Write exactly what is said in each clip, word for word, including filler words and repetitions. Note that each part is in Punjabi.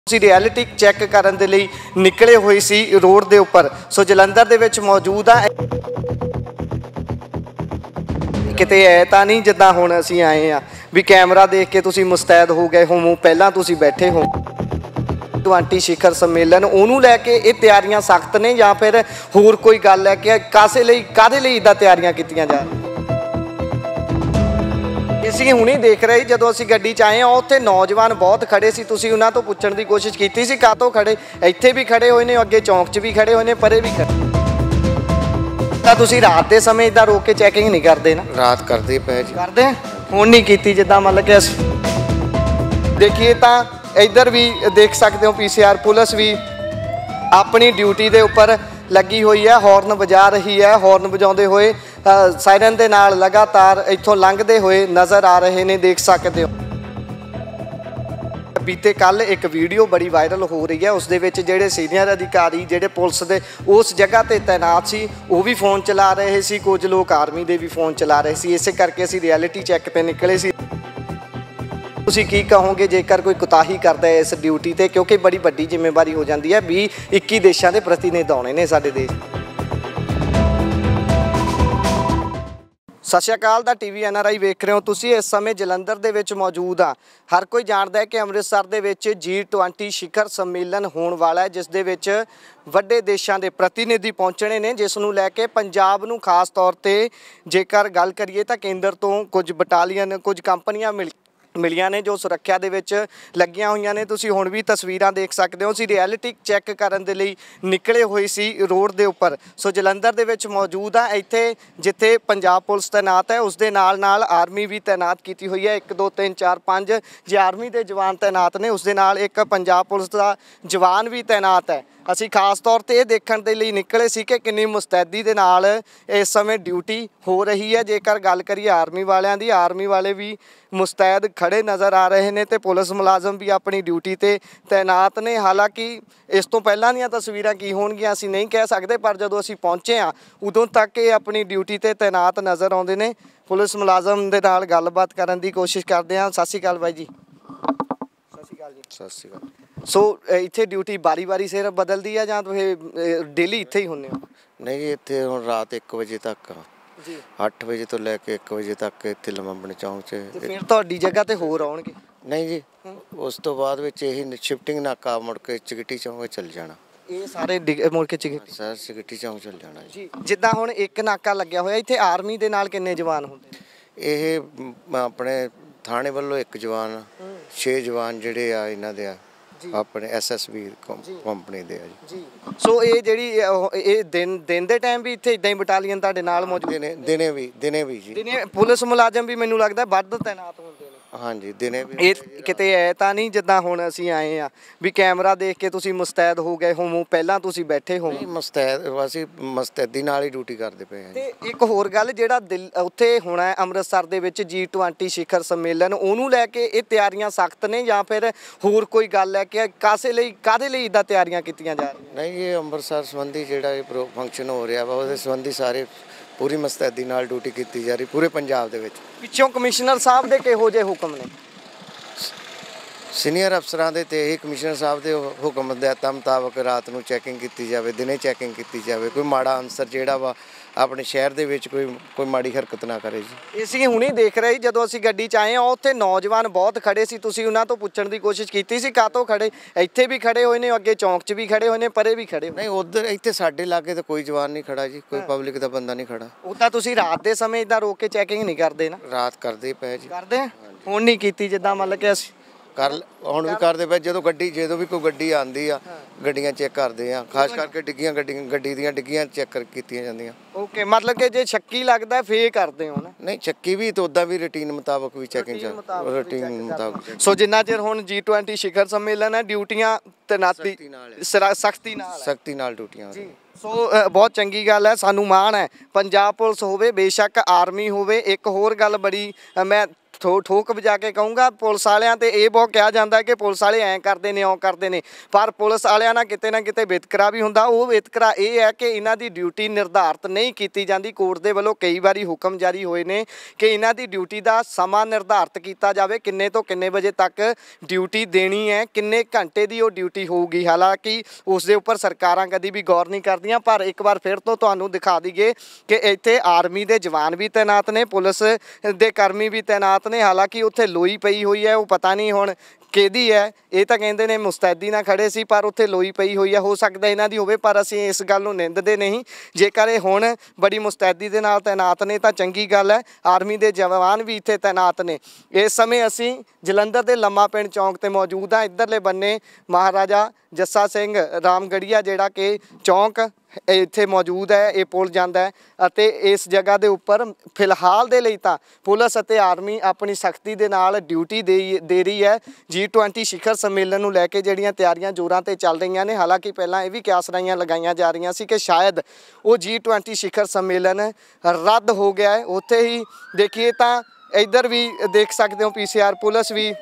ਅਸੀਂ ਰਿਐਲਿਟੀ ਚੈੱਕ ਕਰਨ ਦੇ ਲਈ ਨਿਕਲੇ ਹੋਏ ਸੀ ਰੋਡ ਦੇ ਉੱਪਰ। ਸੋ ਜਲੰਧਰ ਦੇ ਵਿੱਚ ਮੌਜੂਦ ਆ। ਕਿਤੇ ਐ ਤਾਂ ਨਹੀਂ ਜਿੱਦਾਂ ਹੁਣ ਅਸੀਂ ਆਏ ਆ ਵੀ ਕੈਮਰਾ ਦੇਖ ਕੇ ਤੁਸੀਂ ਮੁਸਤੈਦ ਹੋ ਗਏ ਹੋਵੋ, ਪਹਿਲਾਂ ਤੁਸੀਂ ਬੈਠੇ ਹੋ। ट्वेंटी शिखर सम्मेलन ਉਹਨੂੰ ਲੈ ਕੇ ਇਹ ਤਿਆਰੀਆਂ ਸਖਤ ਨੇ ਜਾਂ ਫਿਰ ਹੋਰ ਕੋਈ ਗੱਲ ਹੈ ਕਿ ਕਾਸੇ ਲਈ ਕਾਦੇ ਲਈ ਇਦਾਂ ਤਿਆਰੀਆਂ ਕੀਤੀਆਂ ਜਾ ਰਹੀਆਂ? ਅਸੀਂ ਹੁਣੇ ਦੇਖ ਰਹੇ ਜਦੋਂ ਅਸੀਂ ਗੱਡੀ 'ਚ ਆਏ ਹਾਂ ਉੱਥੇ ਨੌਜਵਾਨ ਬਹੁਤ ਖੜੇ ਸੀ, ਤੁਸੀਂ ਉਹਨਾਂ ਤੋਂ ਪੁੱਛਣ ਦੀ ਕੋਸ਼ਿਸ਼ ਕੀਤੀ ਸੀ ਕਾਹਤੋਂ ਖੜੇ? ਇੱਥੇ ਵੀ ਖੜੇ ਹੋਏ ਨੇ, ਅੱਗੇ ਚੌਂਕ 'ਚ ਵੀ ਖੜੇ ਹੋਏ ਨੇ, ਪਰੇ ਵੀ ਖੜੇ। ਤਾਂ ਤੁਸੀਂ ਰਾਤ ਦੇ ਸਮੇਂ ਇਦਾਂ ਰੋਕ ਕੇ ਚੈਕਿੰਗ ਨਹੀਂ ਕਰਦੇ ਨਾ? ਰਾਤ ਕਰਦੇ ਪਏ ਜੀ। ਕਰਦੇ ਹੁਣ ਨਹੀਂ ਕੀਤੀ ਜਿੱਦਾਂ ਮਤਲਬ ਕਿ ਅਸੀਂ ਦੇਖੀਏ ਤਾਂ इधर भी देख सकते हो पीसीआर पुलिस भी अपनी ड्यूटी के उपर लगी हुई है, हॉर्न बजा रही है। हॉर्न बजाते हुए सायरन के नाल लगातार इत्थों लंघते हुए नज़र आ रहे हैं, देख सकते हो। बीते कल एक वीडियो बड़ी वायरल हो रही है, उस दे विच जिहड़े सीनियर अधिकारी जिहड़े पुलिस के उस जगह पर तैनात सी वो भी फोन चला रहे सी, कुछ लोग आर्मी के भी फोन चला रहे सी। इस करके असीं रियलिटी चैक पे निकले सी। ਤੁਸੀਂ ਕੀ ਕਹੋਗੇ ਜੇਕਰ ਕੋਈ ਕੁਤਾਹੀ ਕਰਦਾ ਹੈ ਇਸ ਡਿਊਟੀ ਤੇ, ਕਿਉਂਕਿ ਬੜੀ ਵੱਡੀ ਜ਼ਿੰਮੇਵਾਰੀ ਹੋ ਜਾਂਦੀ ਹੈ। ਵੀਹ ਇੱਕੀ ਦੇਸ਼ਾਂ ਦੇ ਪ੍ਰਤੀਨਿਧ ਆਉਣੇ ਨੇ ਸਾਡੇ ਦੇਸ਼। ਸਤਿ ਸ਼੍ਰੀ ਅਕਾਲ ਦਾ ਟੀਵੀ ਐਨ ਆਰ ਆਈ ਵੇਖ ਰਹੇ ਹੋ ਤੁਸੀਂ। ਇਸ ਸਮੇਂ ਜਲੰਧਰ ਦੇ ਵਿੱਚ ਮੌਜੂਦ ਆ। ਹਰ ਕੋਈ ਜਾਣਦਾ ਹੈ ਕਿ ਅੰਮ੍ਰਿਤਸਰ ਦੇ ਵਿੱਚ ਜੀ ਟਵੈਂਟੀ शिखर सम्मेलन ਹੋਣ ਵਾਲਾ ਹੈ, ਜਿਸ ਦੇ ਵਿੱਚ ਵੱਡੇ ਦੇਸ਼ਾਂ ਦੇ ਪ੍ਰਤੀਨਿਧੀ ਪਹੁੰਚਣੇ ਨੇ, ਜਿਸ ਨੂੰ ਲੈ ਕੇ ਪੰਜਾਬ ਨੂੰ ਖਾਸ ਤੌਰ ਤੇ ਜੇਕਰ ਗੱਲ ਕਰੀਏ ਤਾਂ ਕੇਂਦਰ ਤੋਂ ਕੁਝ ਬਟਾਲੀਅਨ ਕੁਝ ਕੰਪਨੀਆਂ ਮਿਲ ਮਿਲੀਆਂ ਨੇ ਜੋ ਸੁਰੱਖਿਆ ਦੇ ਵਿੱਚ ਲੱਗੀਆਂ ਹੋਈਆਂ ਨੇ। ਤੁਸੀਂ ਹੁਣ ਵੀ ਤਸਵੀਰਾਂ ਦੇਖ ਸਕਦੇ ਹੋ। ਅਸੀਂ ਰਿਐਲਿਟੀ ਚੈੱਕ ਕਰਨ ਦੇ ਲਈ ਨਿਕਲੇ ਹੋਏ ਸੀ ਰੋਡ ਦੇ ਉੱਪਰ। ਸੋ ਜਲੰਧਰ ਦੇ ਵਿੱਚ ਮੌਜੂਦ ਆ। ਇੱਥੇ ਜਿੱਥੇ ਪੰਜਾਬ ਪੁਲਿਸ ਤੈਨਾਤ ਹੈ ਉਸ ਦੇ ਨਾਲ ਨਾਲ ਆਰਮੀ ਵੀ ਤੈਨਾਤ ਕੀਤੀ ਹੋਈ ਹੈ। ਇੱਕ ਦੋ ਤਿੰਨ ਚਾਰ ਪੰਜ ਜੇ ਆਰਮੀ ਦੇ ਜਵਾਨ ਤੈਨਾਤ ਨੇ, ਉਸ ਦੇ ਨਾਲ ਇੱਕ ਪੰਜਾਬ ਪੁਲਿਸ ਦਾ ਜਵਾਨ ਵੀ ਤੈਨਾਤ ਹੈ। ਅਸੀਂ ਖਾਸ ਤੌਰ ਤੇ ਇਹ ਦੇਖਣ ਦੇ ਲਈ ਨਿਕਲੇ ਸੀ ਕਿ ਕਿੰਨੀ ਮੁਸਤੈਦੀ ਦੇ ਨਾਲ ਇਸ ਸਮੇਂ ਡਿਊਟੀ ਹੋ ਰਹੀ ਹੈ। ਜੇਕਰ ਗੱਲ ਕਰੀਏ ਆਰਮੀ ਵਾਲਿਆਂ ਦੀ, ਆਰਮੀ ਵਾਲੇ ਵੀ ਮੁਸਤੈਦ ਖੜੇ ਨਜ਼ਰ ਆ ਰਹੇ ਨੇ ਤੇ ਪੁਲਿਸ ਮੁਲਾਜ਼ਮ ਵੀ ਆਪਣੀ ਡਿਊਟੀ ਤੇ ਤੈਨਾਤ ਨੇ। ਹਾਲਾਂਕਿ ਇਸ ਤੋਂ ਪਹਿਲਾਂ ਦੀਆਂ ਤਸਵੀਰਾਂ ਕੀ ਹੋਣਗੀਆਂ ਅਸੀਂ ਨਹੀਂ ਕਹਿ ਸਕਦੇ, ਪਰ ਜਦੋਂ ਅਸੀਂ ਪਹੁੰਚੇ ਹਾਂ ਉਦੋਂ ਤੱਕ ਇਹ ਆਪਣੀ ਡਿਊਟੀ ਤੇ ਤੈਨਾਤ ਨਜ਼ਰ ਆਉਂਦੇ ਨੇ। ਪੁਲਿਸ ਮੁਲਾਜ਼ਮ ਦੇ ਨਾਲ ਗੱਲਬਾਤ ਕਰਨ ਦੀ ਕੋਸ਼ਿਸ਼ ਕਰਦੇ ਹਾਂ। ਸਤਿ ਸ਼੍ਰੀ ਅਕਾਲ ਬਾਈ ਜੀ। ਸਤਿ ਸ਼੍ਰੀ ਅਕਾਲ ਜੀ। ਸਤਿ ਸ਼੍ਰੀ ਅਕਾਲ। ਸੋ ਇੱਥੇ ਡਿਊਟੀ ਬਾਰੀ ਬਾਰੀ ਸਿਰ ਬਦਲਦੀ ਆ ਜਾਂ ਤੁਸੀਂ ਡੇਲੀ ਇੱਥੇ ਹੀ ਹੁੰਦੇ ਹੋ? ਨਹੀਂ ਜੀ, ਇੱਥੇ ਹੁਣ ਰਾਤ ਇੱਕ ਵਜੇ ਤੱਕ ਜੀ, ਅੱਠ ਵਜੇ ਤੋਂ ਲੈ ਕੇ ਇੱਕ ਵਜੇ ਤੱਕ ਇੱਥੇ ਲੰਮਣ ਚੌਂਕ 'ਚ। ਫਿਰ ਤੁਹਾਡੀ ਜਗ੍ਹਾ ਤੇ ਹੋਰ ਆਉਣਗੇ? ਨਹੀਂ ਜੀ, ਉਸ ਤੋਂ ਬਾਅਦ ਵਿੱਚ ਇਹੀ ਸ਼ਿਫਟਿੰਗ ਨਾਕਾ ਮੁੜ ਕੇ ਚਿਗਟੀ ਚੌਂਕ ਚੱਲ ਜਾਣਾ। ਇਹ ਸਾਰੇ ਮੁੜ ਕੇ ਚਿਗਟੀ ਸਰ ਚਿਗਟੀ ਚੌਂਕ ਚੱਲ ਜਾਣਾ ਜੀ। ਜਿੱਦਾਂ ਹੁਣ ਇੱਕ ਨਾਕਾ ਲੱਗਿਆ ਹੋਇਆ ਇੱਥੇ, ਆਰਮੀ ਦੇ ਨਾਲ ਕਿੰਨੇ ਜਵਾਨ ਹੁੰਦੇ? ਇਹ ਆਪਣੇ ਥਾਣੇ ਵੱਲੋਂ ਇੱਕ ਜਵਾਨ, ਛੇ ਜਵਾਨ ਜਿਹੜੇ ਆ ਇਹਨਾਂ ਦੇ ਆ ਆਪਣੇ ਐਸ ਐਸ ਬੀ ਕੰਪਨੀ ਦੇ ਆ ਜੀ। ਸੋ ਇਹ ਜਿਹੜੀ ਇਹ ਦਿਨ ਦਿਨ ਦੇ ਟਾਈਮ ਵੀ ਇੱਥੇ ਇਦਾਂ ਹੀ ਬਟਾਲੀਅਨ ਤੁਹਾਡੇ ਨਾਲ ਮੌਜੂਦ ਨੇ? ਦਿਨੇ ਵੀ ਦਿਨੇ ਵੀ ਜੀ। ਦਿਨੇ ਪੁਲਿਸ ਮੁਲਾਜ਼ਮ ਵੀ ਮੈਨੂੰ ਲੱਗਦਾ ਵੱਧ ਤੈਨਾਤ ਹੁੰਦੇ ਨੇ? ਹਾਂਜੀ ਦਿਨੇ ਵੀ। ਇਹ ਕਿਤੇ ਐ ਤਾਂ ਨਹੀਂ ਜਿੱਦਾਂ ਹੁਣ ਅਸੀਂ ਆਏ ਆ ਵੀ ਕੈਮਰਾ ਦੇਖ ਕੇ ਤੁਸੀਂ ਮੁਸਤੈਦ ਹੋ ਗਏ ਹੋਵੋ, ਪਹਿਲਾਂ ਤੁਸੀਂ ਬੈਠੇ ਹੋ? ਨਹੀਂ, ਮੁਸਤੈਦ ਅਸੀਂ ਮੁਸਤੈਦੀ ਨਾਲ ਹੀ ਡਿਊਟੀ ਕਰਦੇ ਪਏ ਹਾਂ। ਤੇ ਇੱਕ ਹੋਰ ਗੱਲ, ਜਿਹੜਾ ਦਿਲ ਉੱਥੇ ਹੋਣਾ ਹੈ ਅੰਮ੍ਰਿਤਸਰ ਦੇ ਵਿੱਚ ਜੀ ਟਵੈਂਟੀ शिखर सम्मेलन, ਉਹਨੂੰ ਲੈ ਕੇ ਇਹ ਤਿਆਰੀਆਂ ਸਖਤ ਨੇ ਜਾਂ ਫਿਰ ਹੋਰ ਕੋਈ ਗੱਲ ਹੈ ਕਿ ਕਾਸੇ ਲਈ ਕਾਦੇ ਲਈ ਇਦਾਂ ਤਿਆਰੀਆਂ ਕੀਤੀਆਂ ਜਾ ਰਹੀਆਂ? ਨਹੀਂ, ਇਹ ਅੰਮ੍ਰਿਤਸਰ ਸੰਬੰਧੀ ਜਿਹੜਾ ਇਹ ਪ੍ਰੋ ਫੰਕਸ਼ਨ ਹੋ ਰਿਹਾ ਵਾ ਉਹਦੇ ਸੰਬੰਧੀ ਸਾਰੇ ਪੂਰੀ ਮੁਸਤੈਦੀ ਨਾਲ ਡਿਊਟੀ ਕੀਤੀ ਜਾ ਰਹੀ ਪੂਰੇ ਪੰਜਾਬ ਦੇ ਵਿੱਚ। ਪਿੱਛੋਂ ਕਮਿਸ਼ਨਰ ਸਾਹਿਬ ਦੇ ਕਿਹੋ ਜਿਹੇ ਹੁਕਮ ਨੇ? ਸੀਨੀਅਰ ਅਫਸਰਾਂ ਦੇ ਤੇ ਇਹ ਕਮਿਸ਼ਨਰ ਸਾਹਿਬ ਦੇ ਹੁਕਮ ਦੇ ਮੁਤਾਬਕ ਰਾਤ ਨੂੰ ਚੈਕਿੰਗ ਕੀਤੀ ਜਾਵੇ, ਦਿਨੇ ਚੈਕਿੰਗ ਕੀਤੀ ਜਾਵੇ। ਕੋਈ ਮਾੜਾ ਅਨਸਰ ਜਿਹੜਾ ਵਾ ਆਪਣੇ ਸ਼ਹਿਰ ਦੇ ਵਿੱਚ ਕੋਈ ਕੋਈ ਮਾੜੀ ਹਰਕਤ ਨਾ ਕਰੇ ਜੀ। ਅਸੀਂ ਹੁਣੇ ਦੇਖ ਰਹੇ ਜਦੋਂ ਅਸੀਂ ਗੱਡੀ 'ਚ ਆਏ ਹਾਂ ਉੱਥੇ ਨੌਜਵਾਨ ਬਹੁਤ ਖੜੇ ਸੀ, ਤੁਸੀਂ ਉਹਨਾਂ ਤੋਂ ਪੁੱਛਣ ਦੀ ਕੋਸ਼ਿਸ਼ ਕੀਤੀ ਸੀ ਕਾਹਤੋਂ ਖੜੇ? ਇੱਥੇ ਵੀ ਖੜੇ ਹੋਏ ਨੇ, ਅੱਗੇ ਚੌਂਕ 'ਚ ਵੀ ਖੜੇ ਹੋਏ ਨੇ, ਪਰੇ ਵੀ ਖੜੇ ਹੋਏ? ਨਹੀਂ, ਉੱਧਰ ਇੱਥੇ ਸਾਡੇ ਲਾਗੇ ਤਾਂ ਕੋਈ ਜਵਾਨ ਨਹੀਂ ਖੜਾ ਜੀ, ਕੋਈ ਪਬਲਿਕ ਦਾ ਬੰਦਾ ਨਹੀਂ ਖੜਾ। ਉਹ ਤਾਂ ਤੁਸੀਂ ਰਾਤ ਦੇ ਸਮੇਂ ਇਦਾਂ ਰੋਕ ਕੇ ਚੈਕਿੰਗ ਨਹੀਂ ਕਰਦੇ ਨਾ? ਰਾਤ ਕਰਦੇ ਪਏ ਜੀ। ਕਰਦੇ ਹੁਣ ਨਹੀਂ ਕੀਤੀ ਜਿੱਦਾਂ ਮਤਲਬ ਕਿ ਅਸੀਂ ਕਰ ਹੁਣ ਵੀ ਕਰਦੇ ਪਏ। ਜਦੋਂ ਗੱਡੀ ਜਦੋਂ ਵੀ ਕੋਈ ਗੱਡੀ ਆਉਂਦੀ ਆ ਗੱਡੀਆਂ ਚੈੱਕ ਕਰਦੇ ਆ, ਖਾਸ ਕਰਕੇ ਡਿੱਗੀਆਂ ਗੱਡੀਆਂ ਗੱਡੀ ਦੀਆਂ ਡਿੱਗੀਆਂ ਚੈੱਕ ਕੀਤੀਆਂ ਜਾਂਦੀਆਂ। ਓਕੇ, ਮਤਲਬ ਕਿ ਜੇ ਸ਼ੱਕੀ ਲੱਗਦਾ ਫੇਰ ਕਰਦੇ ਹੋ ਨਾ? ਨਹੀਂ, ਸ਼ੱਕੀ ਵੀ ਤਾਂ ਉੱਦਾਂ ਵੀ ਰੂਟੀਨ ਮੁਤਾਬਕ ਵੀ ਚੈਕਿੰਗ ਚੱਲ ਰੂਟੀਨ ਮੁਤਾਬਕ। ਸੋ ਜਿੰਨਾ ਚਿਰ ਹੁਣ ਜੀ ਟਵੈਂਟੀ शिखर सम्मेलन ਹੈ ਡਿਊਟੀਆਂ ਤੈਨਾਤੀ ਸਖਤੀ ਨਾਲ ਸਖਤੀ ਨਾਲ ਡਿਊਟੀਆਂ ਜੀ। ਸੋ ਬਹੁਤ ਚੰਗੀ ਗੱਲ ਹੈ, ਸਾਨੂੰ ਮਾਣ ਹੈ। ਪੰਜਾਬ ਪੁਲਿਸ ਹੋਵੇ ਬੇਸ਼ੱਕ ਆਰਮੀ ਹੋਵੇ। ਇੱਕ ਹੋਰ ਗੱਲ ਬੜੀ ਮੈਂ ਠੋ ਠੋਕ ਵਜਾ ਕੇ ਕਹੂੰਗਾ ਪੁਲਿਸ ਵਾਲਿਆਂ ਤੇ ਇਹ ਬਹੁਤ ਕਿਹਾ ਜਾਂਦਾ ਕਿ ਪੁਲਿਸ ਵਾਲੇ ਐਂ ਕਰਦੇ ਨੇ ਉਹ ਕਰਦੇ ਨੇ, ਪਰ ਪੁਲਿਸ ਵਾਲਿਆਂ ਨਾਲ ਕਿਤੇ ਨਾ ਕਿਤੇ ਵਿਤਕਰਾ ਵੀ ਹੁੰਦਾ। ਉਹ ਵਿਤਕਰਾ ਇਹ ਹੈ ਕਿ ਇਹਨਾਂ ਦੀ ਡਿਊਟੀ ਨਿਰਧਾਰਤ ਨਹੀਂ ਕੀਤੀ ਜਾਂਦੀ। ਕੋਰਟ ਦੇ ਵੱਲੋਂ ਕਈ ਵਾਰੀ ਹੁਕਮ ਜਾਰੀ ਹੋਏ ਨੇ ਕਿ ਇਹਨਾਂ ਦੀ ਡਿਊਟੀ ਦਾ ਸਮਾਂ ਨਿਰਧਾਰਤ ਕੀਤਾ ਜਾਵੇ, ਕਿੰਨੇ ਤੋਂ ਕਿੰਨੇ ਵਜੇ ਤੱਕ ਡਿਊਟੀ ਦੇਣੀ ਹੈ, ਕਿੰਨੇ ਘੰਟੇ ਦੀ ਉਹ ਡਿਊਟੀ ਹੋਊਗੀ। ਹਾਲਾਂਕਿ ਉਸ ਦੇ ਉੱਪਰ ਸਰਕਾਰਾਂ ਕਦੀ ਵੀ ਗੌਰ ਨਹੀਂ ਕਰਦੀਆਂ। ਪਰ ਇੱਕ ਵਾਰ ਫਿਰ ਤੋਂ ਤੁਹਾਨੂੰ ਦਿਖਾ ਦਈਏ ਕਿ ਇੱਥੇ ਆਰਮੀ ਦੇ ਜਵਾਨ ਵੀ ਤੈਨਾਤ ਨੇ, ਪੁਲਿਸ ਦੇ ਕਰਮੀ ਵੀ ਤੈਨਾਤ ਨੇ। ਹਾਲਾਂਕਿ ਉੱਥੇ ਲੋਈ ਪਈ ਹੋਈ ਹੈ, ਉਹ ਪਤਾ ਨਹੀਂ ਹੁਣ ਕਿਹਦੀ ਹੈ। ਇਹ ਤਾਂ ਕਹਿੰਦੇ ਨੇ ਮੁਸਤੈਦੀ ਨਾਲ ਖੜੇ ਸੀ, ਪਰ ਉੱਥੇ ਲੋਈ ਪਈ ਹੋਈ ਹੈ, ਹੋ ਸਕਦਾ ਇਹਨਾਂ ਦੀ ਹੋਵੇ, ਪਰ ਅਸੀਂ ਇਸ ਗੱਲ ਨੂੰ ਨਿੰਦਦੇ ਨਹੀਂ। ਜੇਕਰ ਇਹ ਹੁਣ ਬੜੀ ਮੁਸਤੈਦੀ ਦੇ ਨਾਲ ਤੈਨਾਤ ਨੇ ਤਾਂ ਚੰਗੀ ਗੱਲ ਹੈ। ਆਰਮੀ ਦੇ ਜਵਾਨ ਵੀ ਇੱਥੇ ਤੈਨਾਤ ਨੇ। ਇਸ ਸਮੇਂ ਅਸੀਂ ਜਲੰਧਰ ਦੇ ਲੰਮਾ ਪਿੰਡ ਚੌਂਕ ਤੇ ਮੌਜੂਦ ਹਾਂ। ਇੱਧਰਲੇ ਬੰਨੇ ਮਹਾਰਾਜਾ ਜੱਸਾ ਸਿੰਘ ਰਾਮਗੜੀਆ ਜਿਹੜਾ ਕਿ ਚੌਂਕ ਇੱਥੇ ਮੌਜੂਦ ਹੈ, ਇਹ ਪੁਲ ਜਾਂਦਾ ਹੈ ਅਤੇ ਇਸ ਜਗ੍ਹਾ ਦੇ ਉੱਪਰ ਫਿਲਹਾਲ ਦੇ ਲਈ ਤਾਂ ਪੁਲਿਸ ਅਤੇ ਆਰਮੀ ਆਪਣੀ ਸਖਤੀ ਦੇ ਨਾਲ ਡਿਊਟੀ ਦੇ ਦੇ ਰਹੀ ਹੈ। ਜੀ ਟਵੈਂਟੀ ਸਿਖਰ ਸੰਮੇਲਨ ਨੂੰ ਲੈ ਕੇ ਜਿਹੜੀਆਂ ਤਿਆਰੀਆਂ ਜ਼ੋਰਾਂ ਤੇ ਚੱਲ ਰਹੀਆਂ ਨੇ। ਹਾਲਾਂਕਿ ਪਹਿਲਾਂ ਇਹ ਵੀ ਕਿਆਸਰਾਈਆਂ ਲਗਾਈਆਂ ਜਾ ਰਹੀਆਂ ਸੀ ਕਿ ਸ਼ਾਇਦ ਉਹ ਜੀ ਟਵੈਂਟੀ ਸਿਖਰ ਸੰਮੇਲਨ ਰੱਦ ਹੋ ਗਿਆ ਹੈ। ਉੱਥੇ ਹੀ ਦੇਖੀਏ ਤਾਂ ਇੱਧਰ ਵੀ ਦੇਖ ਸਕਦੇ ਹੋ ਪੀ ਸੀ ਆਰ ਪੁਲਿਸ ਵੀ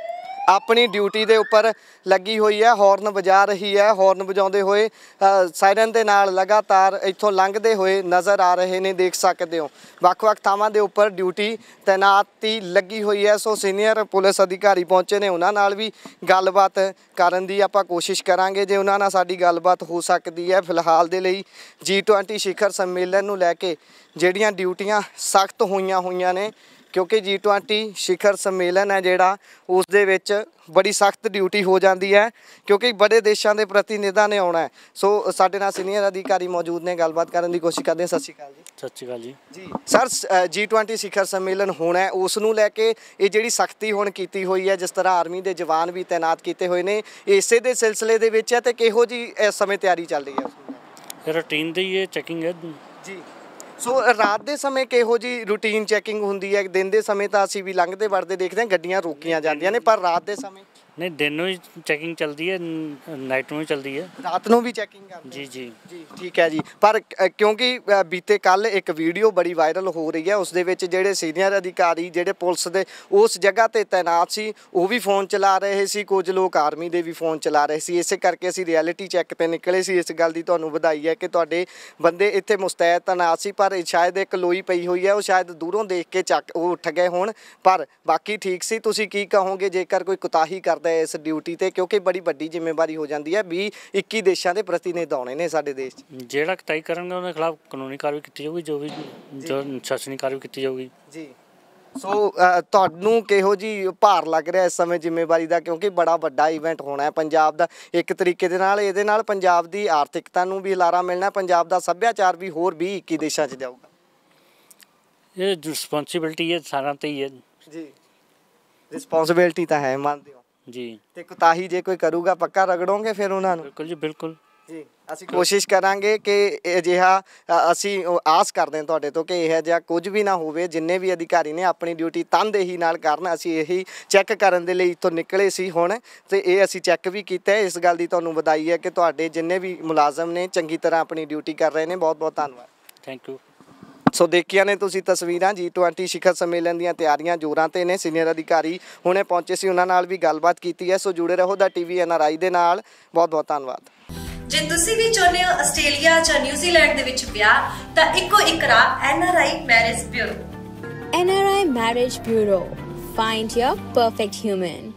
ਆਪਣੀ ਡਿਊਟੀ ਦੇ ਉੱਪਰ ਲੱਗੀ ਹੋਈ ਹੈ, ਹੌਰਨ ਵਜਾ ਰਹੀ ਹੈ। ਹੌਰਨ ਵਜਾਉਂਦੇ ਹੋਏ ਸਾਇਰਨ ਦੇ ਨਾਲ ਲਗਾਤਾਰ ਇੱਥੋਂ ਲੰਘਦੇ ਹੋਏ ਨਜ਼ਰ ਆ ਰਹੇ ਨੇ, ਦੇਖ ਸਕਦੇ ਹੋ। ਵੱਖ-ਵੱਖ ਥਾਵਾਂ ਦੇ ਉੱਪਰ ਡਿਊਟੀ ਤੈਨਾਤੀ ਲੱਗੀ ਹੋਈ ਹੈ। ਸੋ ਸੀਨੀਅਰ ਪੁਲਿਸ ਅਧਿਕਾਰੀ ਪਹੁੰਚੇ ਨੇ, ਉਹਨਾਂ ਨਾਲ ਵੀ ਗੱਲਬਾਤ ਕਰਨ ਦੀ ਆਪਾਂ ਕੋਸ਼ਿਸ਼ ਕਰਾਂਗੇ ਜੇ ਉਹਨਾਂ ਨਾਲ ਸਾਡੀ ਗੱਲਬਾਤ ਹੋ ਸਕਦੀ ਹੈ। ਫਿਲਹਾਲ ਦੇ ਲਈ ਜੀ ਟਵੈਂਟੀ ਸਿਖਰ ਸੰਮੇਲਨ ਨੂੰ ਲੈ ਕੇ ਜਿਹੜੀਆਂ ਡਿਊਟੀਆਂ ਸਖਤ ਹੋਈਆਂ ਹੋਈਆਂ ਨੇ, ਕਿਉਂਕਿ ਜੀ ਟਵੈਂਟੀ ਸਿਖਰ ਸੰਮੇਲਨ ਹੈ ਜਿਹੜਾ ਉਸ ਦੇ ਵਿੱਚ ਬੜੀ ਸਖਤ ਡਿਊਟੀ ਹੋ ਜਾਂਦੀ ਹੈ, ਕਿਉਂਕਿ ਬੜੇ ਦੇਸ਼ਾਂ ਦੇ ਪ੍ਰਤੀਨਿਧਾਂ ਨੇ ਆਉਣਾ ਹੈ। ਸੋ ਸਾਡੇ ਨਾਲ ਸੀਨੀਅਰ ਅਧਿਕਾਰੀ ਮੌਜੂਦ ਨੇ, ਗੱਲਬਾਤ ਕਰਨ ਦੀ ਕੋਸ਼ਿਸ਼ ਕਰਦੇ ਹਾਂ। ਸਤਿ ਸ਼੍ਰੀ ਅਕਾਲ ਜੀ। ਸਤਿ ਸ਼੍ਰੀ ਅਕਾਲ ਜੀ। ਜੀ ਸਰ, ਜੀ ਟਵੈਂਟੀ ਸਿਖਰ ਸੰਮੇਲਨ ਹੋਣਾ ਹੈ, ਉਸ ਨੂੰ ਲੈ ਕੇ ਇਹ ਜਿਹੜੀ ਸਖਤੀ ਹੁਣ ਕੀਤੀ ਹੋਈ ਹੈ, ਜਿਸ ਤਰ੍ਹਾਂ ਆਰਮੀ ਦੇ ਜਵਾਨ ਵੀ ਤੈਨਾਤ ਕੀਤੇ ਹੋਏ ਨੇ, ਇਸੇ ਦੇ ਸਿਲਸਿਲੇ ਦੇ ਵਿੱਚ ਹੈ ਤੇ ਕਿਹੋ ਜਿਹੀ ਇਸ ਸਮੇਂ ਤਿਆਰੀ ਚੱਲ ਰਹੀ ਹੈ? ਇਹ ਰੂਟੀਨ ਦੀ ਇਹ ਚੈਕਿੰਗ ਹੈ ਜੀ। ਸੋ ਰਾਤ ਦੇ ਸਮੇਂ ਕਿਹੋ ਜਿਹੀ ਰੂਟੀਨ ਚੈਕਿੰਗ ਹੁੰਦੀ ਹੈ? ਦਿਨ ਦੇ ਸਮੇਂ ਤਾਂ ਅਸੀਂ ਵੀ ਲੰਘਦੇ ਵੜਦੇ ਦੇਖਦੇ ਹਾਂ ਗੱਡੀਆਂ ਰੋਕੀਆਂ ਜਾਂਦੀਆਂ ਨੇ, ਪਰ ਰਾਤ ਦੇ ਸਮੇਂ? ਨਹੀਂ, ਦਿਨ ਨੂੰ ਹੀ ਚੈਕਿੰਗ ਚੱਲਦੀ ਹੈ, ਨਾਈਟ ਨੂੰ ਵੀ ਚੱਲਦੀ ਹੈ, ਰਾਤ ਨੂੰ ਵੀ ਚੈਕਿੰਗ ਕਰਦੇ? ਜੀ ਜੀ ਜੀ ਠੀਕ ਹੈ ਜੀ। ਪਰ ਕਿਉਂਕਿ ਬੀਤੇ ਕੱਲ ਇੱਕ ਵੀਡੀਓ ਬੜੀ ਵਾਇਰਲ ਹੋ ਰਹੀ ਹੈ, ਉਸ ਦੇ ਵਿੱਚ ਜਿਹੜੇ ਸੀਨੀਅਰ ਅਧਿਕਾਰੀ ਜਿਹੜੇ ਪੁਲਿਸ ਦੇ ਉਸ ਜਗ੍ਹਾ ਤੇ ਤੈਨਾਤ ਸੀ ਉਹ ਵੀ ਫੋਨ ਚਲਾ ਰਹੇ ਸੀ, ਕੁਝ ਲੋਕ ਆਰਮੀ ਦੇ ਵੀ ਫੋਨ ਚਲਾ ਰਹੇ ਸੀ। ਇਸੇ ਕਰਕੇ ਅਸੀਂ ਰਿਐਲਿਟੀ ਚੈੱਕ ਤੇ ਨਿਕਲੇ ਸੀ। ਇਸ ਗੱਲ ਦੀ ਤੁਹਾਨੂੰ ਵਧਾਈ ਹੈ ਕਿ ਤੁਹਾਡੇ ਬੰਦੇ ਇੱਥੇ ਮੁਸਤੈਦ ਤੈਨਾਤ ਸੀ, ਪਰ ਸ਼ਾਇਦ ਇੱਕ ਲੋਈ ਪਈ ਹੋਈ ਹੈ, ਉਹ ਸ਼ਾਇਦ ਦੂਰੋਂ ਦੇਖ ਕੇ ਚੱਕ ਉਹ ਉੱਠ ਗਏ ਹੋਣ, ਪਰ ਬਾਕੀ ਠੀਕ ਸੀ। ਤੁਸੀਂ ਕੀ ਕਹੋਗੇ ਜੇਕਰ ਕੋਈ ਕੁਤਾਹੀ ਕਰਦਾ ਇਸ ਡਿਊਟੀ ਤੇ, ਕਿਉਂਕਿ ਬੜੀ ਵੱਡੀ ਜ਼ਿੰਮੇਵਾਰੀ ਹੋ ਜਾਂਦੀ ਹੈ? ਵੀਹ ਇੱਕੀ ਦੇਸ਼ਾਂ ਦੇ ਪ੍ਰਤੀਨਿਧ ਆਉਣੇ ਨੇ ਸਾਡੇ ਦੇਸ਼ 'ਚ। ਜਿਹੜਾ ਕਤਾਈ ਕਰਨਗੇ ਉਹਨਾਂ ਦੇ ਖਿਲਾਫ ਕਾਨੂੰਨੀ ਕਾਰਵਾਈ ਕੀਤੀ ਜਾਊਗੀ, ਜੋ ਵੀ ਜੋ ਸ਼ਾਸਨੀ ਕਾਰਵਾਈ ਕੀਤੀ ਜਾਊਗੀ ਜੀ। ਸੋ ਤੁਹਾਨੂੰ ਕਿਹੋ ਜਿਹੀ ਭਾਰ ਲੱਗ ਰਿਹਾ ਇਸ ਸਮੇਂ ਜ਼ਿੰਮੇਵਾਰੀ ਦਾ? ਕਿਉਂਕਿ ਬੜਾ ਵੱਡਾ ਇਵੈਂਟ ਹੋਣਾ ਹੈ ਪੰਜਾਬ ਦਾ ਇੱਕ ਤਰੀਕੇ ਦੇ ਨਾਲ। ਇਹਦੇ ਨਾਲ ਪੰਜਾਬ ਦੀ ਆਰਥਿਕਤਾ ਨੂੰ ਵੀ ਹੁਲਾਰਾ ਮਿਲਣਾ, ਪੰਜਾਬ ਦਾ ਸੱਭਿਆਚਾਰ ਵੀ ਹੋਰ ਵੀਹ ਇੱਕੀ ਦੇਸ਼ਾਂ 'ਚ ਜਾਊਗਾ। ਇਹ ਰਿਸਪੌਂਸਿਬਿਲਟੀ ਹੈ ਸਾਰਿਆਂ 'ਤੇ ਹੀ ਹੈ ਜੀ। ਰਿਸਪੌਂਸਿਬਿਲਟੀ ਤਾਂ ਹੈ, ਮੰਨਦੇ ਹੋ ਜੀ। ਤੇ ਕੁਤਾਹੀ ਜੇ ਕੋਈ ਕਰੂਗਾ ਪੱਕਾ ਰਗੜੋਗੇ ਫਿਰ ਉਹਨਾਂ ਨੂੰ? ਬਿਲਕੁਲ ਜੀ, ਬਿਲਕੁਲ ਜੀ। ਅਸੀਂ ਕੋਸ਼ਿਸ਼ ਕਰਾਂਗੇ ਕਿ ਅਜਿਹਾ ਅਸੀਂ ਆਸ ਕਰਦੇ ਹਾਂ ਤੁਹਾਡੇ ਤੋਂ ਕਿ ਇਹੋ ਜਿਹਾ ਕੁਝ ਵੀ ਨਾ ਹੋਵੇ। ਜਿੰਨੇ ਵੀ ਅਧਿਕਾਰੀ ਨੇ ਆਪਣੀ ਡਿਊਟੀ ਤਨਦੇਹੀ ਨਾਲ ਕਰਨ। ਅਸੀਂ ਇਹੀ ਚੈੱਕ ਕਰਨ ਦੇ ਲਈ ਇੱਥੋਂ ਨਿਕਲੇ ਸੀ ਹੁਣ, ਤੇ ਇਹ ਅਸੀਂ ਚੈੱਕ ਵੀ ਕੀਤਾ। ਇਸ ਗੱਲ ਦੀ ਤੁਹਾਨੂੰ ਵਧਾਈ ਹੈ ਕਿ ਤੁਹਾਡੇ ਜਿੰਨੇ ਵੀ ਮੁਲਾਜ਼ਮ ਨੇ ਚੰਗੀ ਤਰ੍ਹਾਂ ਆਪਣੀ ਡਿਊਟੀ ਕਰ ਰਹੇ ਨੇ। ਬਹੁਤ ਬਹੁਤ ਧੰਨਵਾਦ। Thank you. ਸੋ ਦੇਖੀਆਂ ਨੇ ਤੁਸੀਂ ਤਸਵੀਰਾਂ, ਜੀ ਟਵੈਂਟੀ ਸਿਖਰ ਸੰਮੇਲਨ ਦੀਆਂ ਤਿਆਰੀਆਂ ਜ਼ੋਰਾਂ ਤੇ ਨੇ। ਸੀਨੀਅਰ ਅਧਿਕਾਰੀ ਹੁਣੇ ਪਹੁੰਚੇ ਸੀ, ਉਹਨਾਂ ਨਾਲ ਵੀ ਗੱਲਬਾਤ ਕੀਤੀ ਹੈ। ਸੋ ਜੁੜੇ ਰਹੋ ਦਾ ਟੀਵੀ ਐਨ ਆਰ ਆਈ ਦੇ ਨਾਲ। ਬਹੁਤ ਬਹੁਤ ਧੰਨਵਾਦ। ਜੇ ਤੁਸੀਂ ਵੀ ਚਾਹੁੰਦੇ ਹੋ ਆਸਟ੍ਰੇਲੀਆ ਜਾਂ ਨਿਊਜ਼ੀਲੈਂਡ ਦੇ ਵਿੱਚ ਵਿਆਹ, ਤਾਂ ਇੱਕੋ ਇੱਕ ਰਾਹ N R I marriage bureau. N R I Marriage Bureau. Find your perfect human.